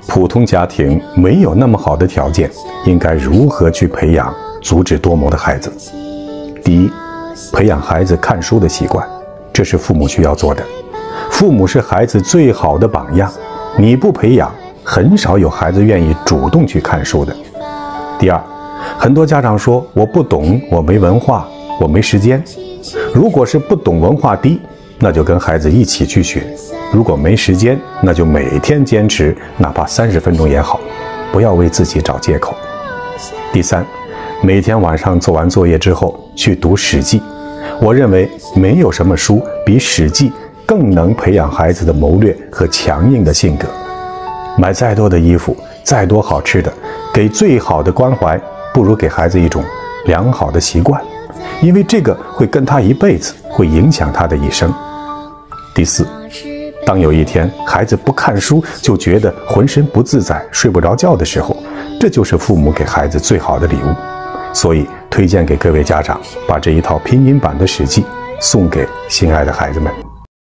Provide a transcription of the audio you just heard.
普通家庭没有那么好的条件，应该如何去培养足智多谋的孩子？第一，培养孩子看书的习惯，这是父母需要做的。父母是孩子最好的榜样，你不培养，很少有孩子愿意主动去看书的。第二，很多家长说我不懂，我没文化，我没时间。如果是不懂文化低，那就跟孩子一起去学；如果没时间，那就每天坚持，哪怕30分钟也好，不要为自己找借口。第三，每天晚上做完作业之后去读《史记》，我认为没有什么书比《史记》更能培养孩子的谋略和强硬的性格。买再多的衣服，再多好吃的，给最好的关怀，不如给孩子一种良好的习惯，因为这个会跟他一辈子，会影响他的一生。第四，当有一天孩子不看书就觉得浑身不自在，睡不着觉的时候，这就是父母给孩子最好的礼物。所以推荐给各位家长，把这一套拼音版的《史记》送给心爱的孩子们。